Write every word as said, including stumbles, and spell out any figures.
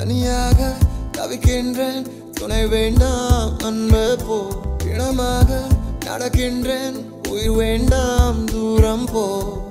தனியாக தவிக்கின்றேன் துணை வேண்டாம் அன்பு போ இனமாக நடக்கின்றேன் உயிர் வேண்டாம் தூரம் போ